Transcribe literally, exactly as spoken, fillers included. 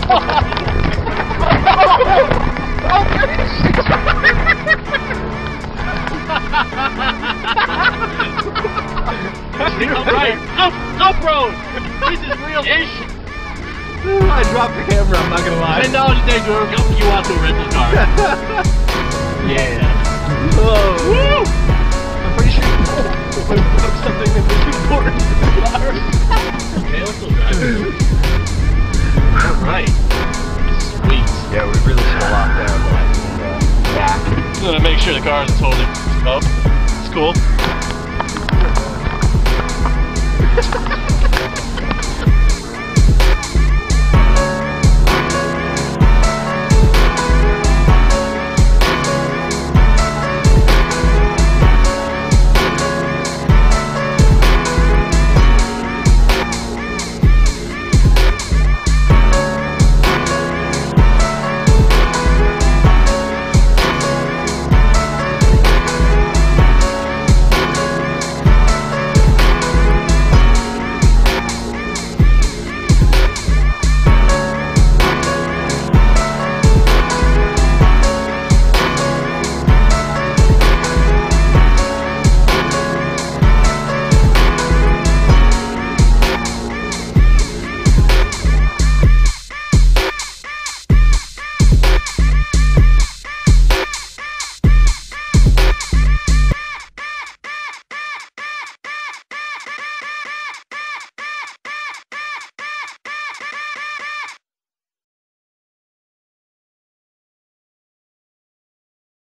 Right, up, up road. This is real ish. I dropped the camera, I'm not gonna lie. Ten dollars a day to help you out to a rental car. Yeah. Whoa. Woo! I'm pretty sure you broke something that was important. Okay, let's go drive. Alright. Sweet. Yeah, we really should have locked down the back. I'm gonna make sure the car isn't totally up. It's cool.